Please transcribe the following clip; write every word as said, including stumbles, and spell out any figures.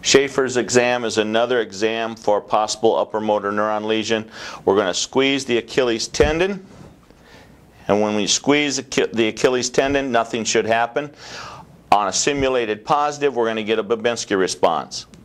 Schaefer's exam is another exam for possible upper motor neuron lesion. We're going to squeeze the Achilles tendon, and when we squeeze the Achilles tendon, nothing should happen. On a simulated positive, we're going to get a Babinski response.